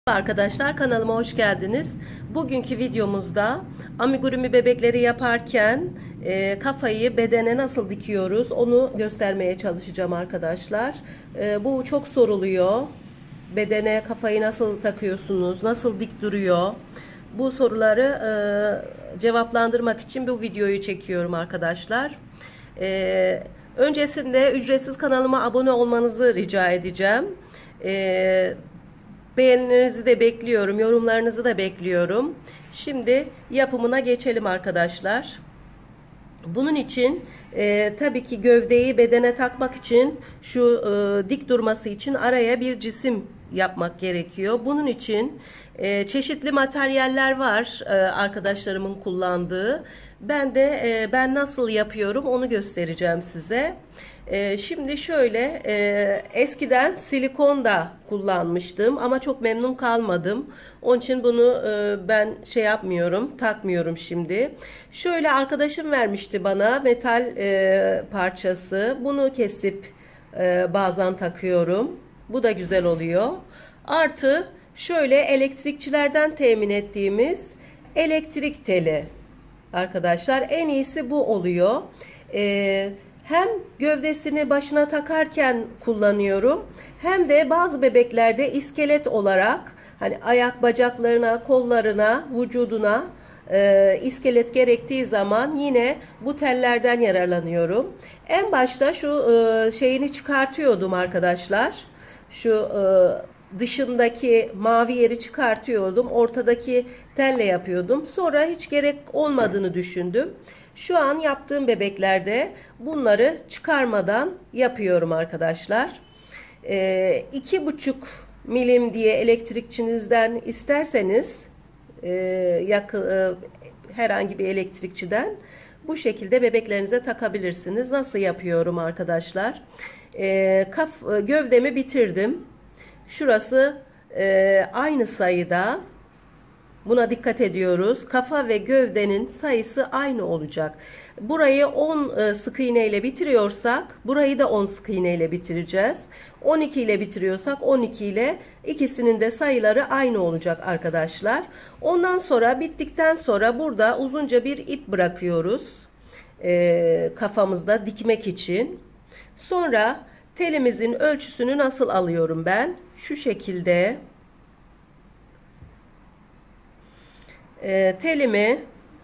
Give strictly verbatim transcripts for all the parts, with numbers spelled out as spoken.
Arkadaşlar, kanalıma hoş geldiniz. Bugünkü videomuzda amigurumi bebekleri yaparken e, kafayı bedene nasıl dikiyoruz onu göstermeye çalışacağım arkadaşlar. E, bu çok soruluyor. Bedene kafayı nasıl takıyorsunuz? Nasıl dik duruyor? Bu soruları e, cevaplandırmak için bu videoyu çekiyorum arkadaşlar. E, öncesinde ücretsiz kanalıma abone olmanızı rica edeceğim. E, Beğenilerinizi de bekliyorum, yorumlarınızı da bekliyorum. Şimdi yapımına geçelim arkadaşlar. Bunun için e, tabii ki gövdeyi bedene takmak için şu e, dik durması için araya bir cisim yapmak gerekiyor. Bunun için e, çeşitli materyaller var e, arkadaşlarımın kullandığı. Ben de e, ben nasıl yapıyorum onu göstereceğim size. E, şimdi şöyle e, eskiden silikon da kullanmıştım ama çok memnun kalmadım. Onun için bunu e, ben şey yapmıyorum, takmıyorum şimdi. Şöyle arkadaşım vermişti bana metal e, parçası. Bunu kesip e, bazen takıyorum. Bu da güzel oluyor. Artı şöyle elektrikçilerden temin ettiğimiz elektrik teli. Arkadaşlar en iyisi bu oluyor. Ee, hem gövdesini başına takarken kullanıyorum hem de bazı bebeklerde iskelet olarak hani ayak bacaklarına, kollarına, vücuduna e, iskelet gerektiği zaman yine bu tellerden yararlanıyorum. En başta şu e, şeyini çıkartıyordum arkadaşlar. Şu e, dışındaki mavi yeri çıkartıyordum. Ortadaki telle yapıyordum. Sonra hiç gerek olmadığını düşündüm. Şu an yaptığım bebeklerde bunları çıkarmadan yapıyorum arkadaşlar. Ee, iki buçuk milim diye elektrikçinizden isterseniz e, yakın, e, herhangi bir elektrikçiden bu şekilde bebeklerinize takabilirsiniz. Nasıl yapıyorum arkadaşlar? E, kaf, gövdemi bitirdim. Şurası e, aynı sayıda. Buna dikkat ediyoruz. Kafa ve gövdenin sayısı aynı olacak. Burayı on e, sık iğne ile bitiriyorsak burayı da on sık iğne ile bitireceğiz. on iki ile bitiriyorsak on iki ile, ikisinin de sayıları aynı olacak arkadaşlar. Ondan sonra bittikten sonra burada uzunca bir ip bırakıyoruz. E, kafamızda dikmek için. Sonra telimizin ölçüsünü nasıl alıyorum ben? Şu şekilde e, telimi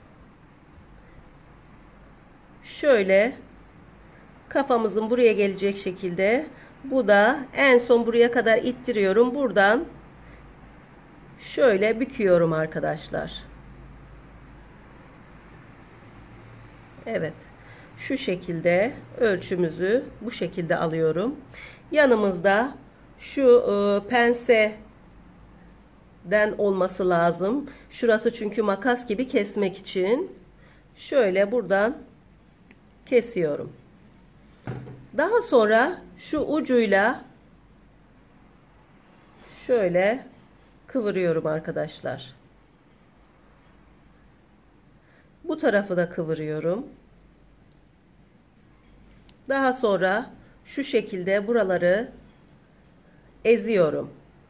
şöyle kafamızın buraya gelecek şekilde, bu da en son buraya kadar ittiriyorum. Buradan şöyle büküyorum arkadaşlar. Evet. Şu şekilde ölçümüzü bu şekilde alıyorum. Yanımızda şu e, penseden olması lazım. Şurası çünkü makas gibi kesmek için. Şöyle buradan kesiyorum. Daha sonra şu ucuyla şöyle kıvırıyorum arkadaşlar. Bu tarafı da kıvırıyorum. Daha sonra şu şekilde buraları eziyorum.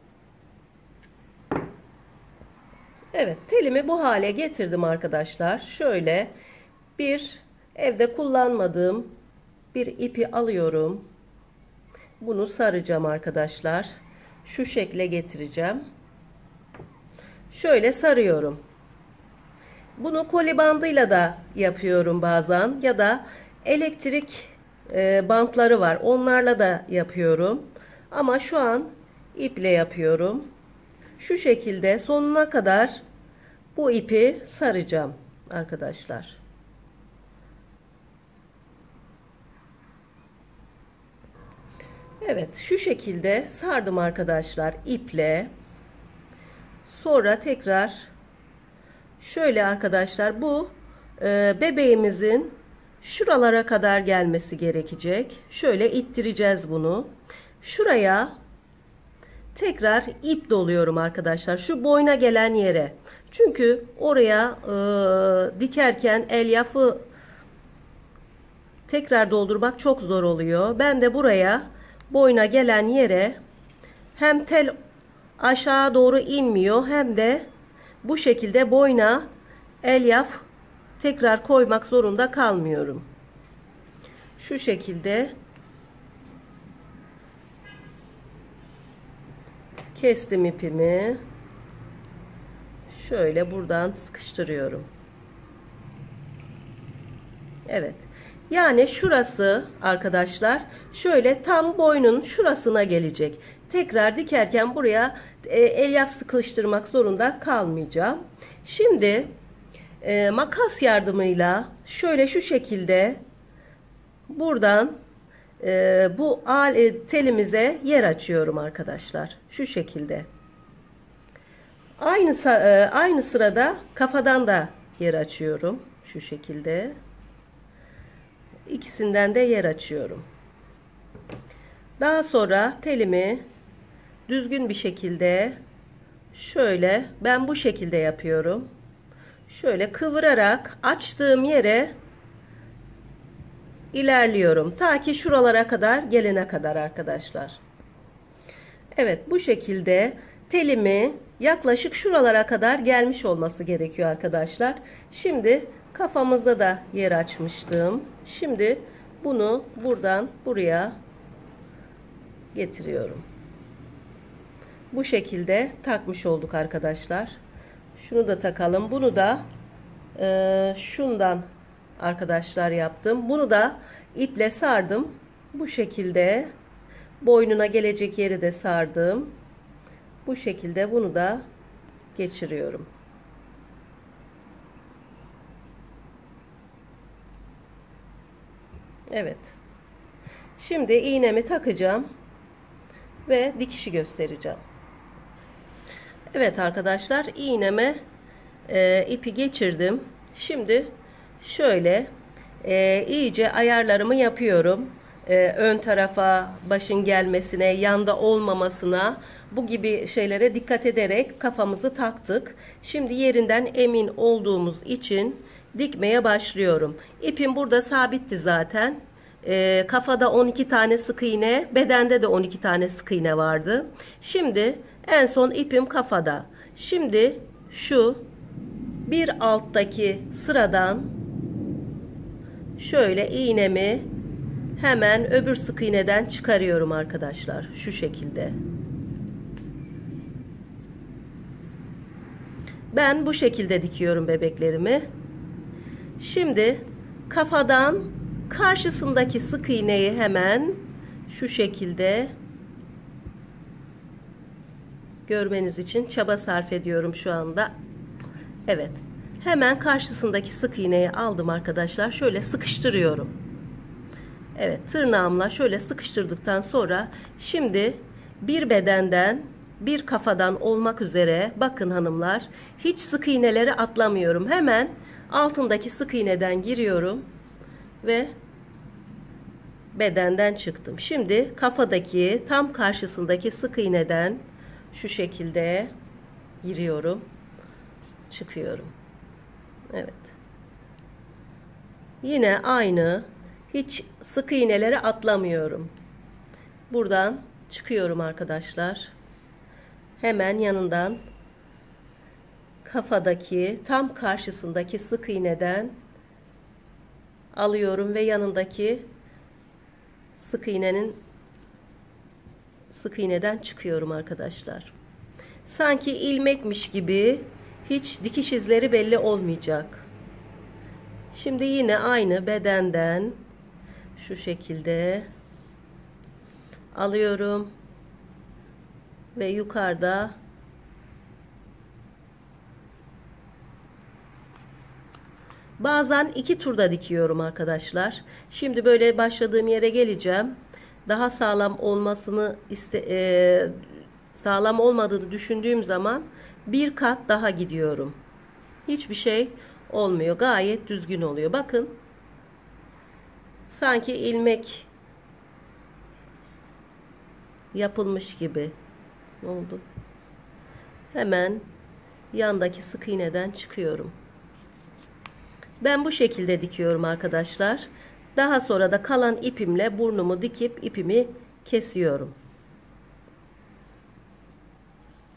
Evet, telimi bu hale getirdim arkadaşlar. Şöyle bir evde kullanmadığım bir ipi alıyorum. Bunu saracağım arkadaşlar. Şu şekle getireceğim. Şöyle sarıyorum. Bunu koli bandıyla da yapıyorum bazen ya da elektrik e, bantları var. Onlarla da yapıyorum. Ama şu an iple yapıyorum. Şu şekilde sonuna kadar bu ipi saracağım arkadaşlar. Evet, şu şekilde sardım arkadaşlar iple. Sonra tekrar şöyle arkadaşlar, bu e, bebeğimizin şuralara kadar gelmesi gerekecek. Şöyle ittireceğiz bunu. Şuraya tekrar ip doluyorum arkadaşlar. Şu boyuna gelen yere. Çünkü oraya e, dikerken elyafı tekrar doldurmak çok zor oluyor. Ben de buraya boyuna gelen yere hem tel aşağı doğru inmiyor, hem de bu şekilde boyuna elyaf tekrar koymak zorunda kalmıyorum. Şu şekilde kestim ipimi. Şöyle buradan sıkıştırıyorum. Evet. Yani şurası arkadaşlar şöyle tam boynun şurasına gelecek. Tekrar dikerken buraya e, elyaf sıkıştırmak zorunda kalmayacağım. Şimdi e, makas yardımıyla şöyle şu şekilde buradan e, bu alet telimize yer açıyorum arkadaşlar. Şu şekilde. Aynı e, aynı sırada kafadan da yer açıyorum. Şu şekilde. İkisinden de yer açıyorum. Daha sonra telimi düzgün bir şekilde şöyle, ben bu şekilde yapıyorum. Şöyle kıvırarak açtığım yere ilerliyorum. Ta ki şuralara kadar gelene kadar arkadaşlar. Evet, bu şekilde telimi yaklaşık şuralara kadar gelmiş olması gerekiyor arkadaşlar. Şimdi kafamızda da yer açmıştım. Şimdi bunu buradan buraya getiriyorum. Bu şekilde takmış olduk arkadaşlar. Şunu da takalım. Bunu da e, şundan arkadaşlar yaptım. Bunu da iple sardım. Bu şekilde boynuna gelecek yeri de sardım. Bu şekilde bunu da geçiriyorum. Evet. Şimdi iğnemi takacağım ve dikişi göstereceğim. Evet arkadaşlar, iğneme e, ipi geçirdim. Şimdi şöyle e, iyice ayarlarımı yapıyorum. E, ön tarafa başın gelmesine, yanda olmamasına, bu gibi şeylere dikkat ederek kafamızı taktık. Şimdi yerinden emin olduğumuz için dikmeye başlıyorum. İpim burada sabitti zaten. E, kafada on iki tane sık iğne, bedende de on iki tane sık iğne vardı. Şimdi en son ipim kafada. Şimdi şu bir alttaki sıradan şöyle iğnemi hemen öbür sık iğneden çıkarıyorum arkadaşlar. Şu şekilde. Ben bu şekilde dikiyorum bebeklerimi. Şimdi kafadan karşısındaki sık iğneyi hemen şu şekilde görmeniz için çaba sarf ediyorum şu anda. Evet. Hemen karşısındaki sık iğneyi aldım arkadaşlar. Şöyle sıkıştırıyorum. Evet, tırnağımla şöyle sıkıştırdıktan sonra şimdi bir bedenden bir kafadan olmak üzere bakın hanımlar, hiç sık iğneleri atlamıyorum. Hemen altındaki sık iğneden giriyorum ve bedenden çıktım. Şimdi kafadaki tam karşısındaki sık iğneden şu şekilde giriyorum, çıkıyorum. Evet. Yine aynı, hiç sık iğneleri atlamıyorum. Buradan çıkıyorum arkadaşlar. Hemen yanından kafadaki tam karşısındaki sık iğneden alıyorum ve yanındaki sık iğnenin sık iğneden çıkıyorum arkadaşlar. Sanki ilmekmiş gibi, hiç dikiş izleri belli olmayacak. Şimdi yine aynı bedenden şu şekilde alıyorum ve yukarıda bazen iki turda dikiyorum arkadaşlar. Şimdi böyle başladığım yere geleceğim. Daha sağlam olmasını iste, e, sağlam olmadığını düşündüğüm zaman bir kat daha gidiyorum. Hiçbir şey olmuyor. Gayet düzgün oluyor. Bakın. Sanki ilmek yapılmış gibi oldu. Hemen yandaki sık iğneden çıkıyorum. Ben bu şekilde dikiyorum arkadaşlar. Daha sonra da kalan ipimle burnumu dikip ipimi kesiyorum.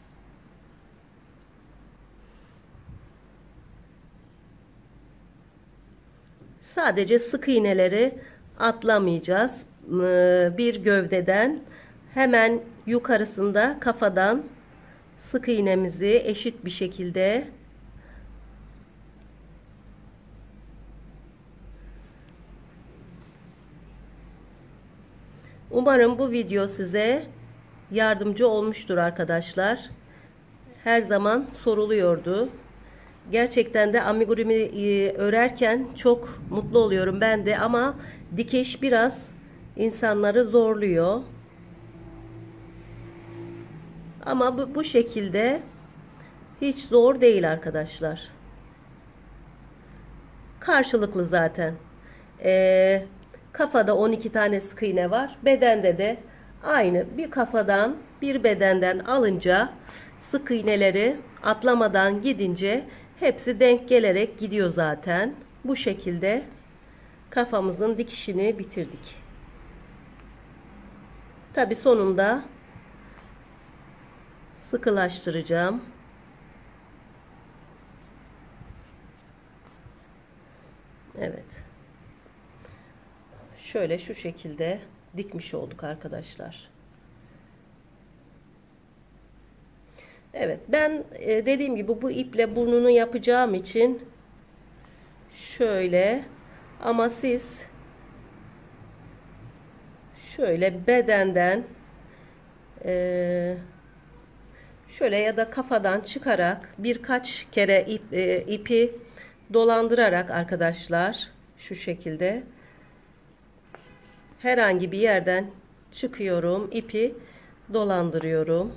Sadece sık iğneleri atlamayacağız. Ee, Bir gövdeden hemen yukarısında kafadan sık iğnemizi eşit bir şekilde umarım bu video size yardımcı olmuştur arkadaşlar. Her zaman soruluyordu. Gerçekten de amigurumi örerken çok mutlu oluyorum ben de, ama dikiş biraz insanları zorluyor. Ama bu, bu şekilde hiç zor değil arkadaşlar. Karşılıklı zaten. Ee, kafada on iki tane sık iğne var. Bedende de aynı. Bir kafadan bir bedenden alınca, sık iğneleri atlamadan gidince hepsi denk gelerek gidiyor zaten. Bu şekilde kafamızın dikişini bitirdik. Tabi sonunda sıkılaştıracağım. Evet. Şöyle şu şekilde dikmiş olduk arkadaşlar. Evet, ben dediğim gibi bu iple burnunu yapacağım için şöyle, ama siz şöyle bedenden e, şöyle ya da kafadan çıkarak birkaç kere ip, e, ipi dolandırarak arkadaşlar, şu şekilde herhangi bir yerden çıkıyorum, ipi dolandırıyorum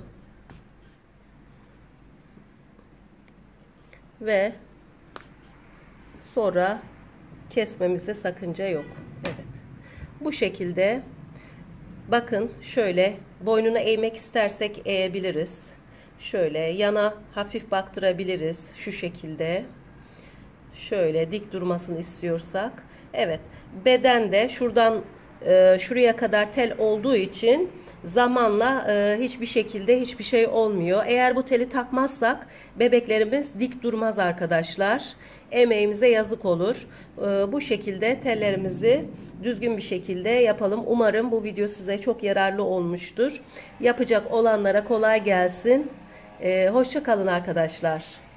ve sonra kesmemizde sakınca yok. Evet, bu şekilde bakın, şöyle boynunu eğmek istersek eğebiliriz. Şöyle yana hafif baktırabiliriz şu şekilde. Şöyle dik durmasını istiyorsak. Evet, beden de şuradan e, şuraya kadar tel olduğu için zamanla e, hiçbir şekilde hiçbir şey olmuyor. Eğer bu teli takmazsak bebeklerimiz dik durmaz arkadaşlar. Emeğimize yazık olur. E, bu şekilde tellerimizi düzgün bir şekilde yapalım. Umarım bu video size çok yararlı olmuştur. Yapacak olanlara kolay gelsin. E, hoşça kalın arkadaşlar.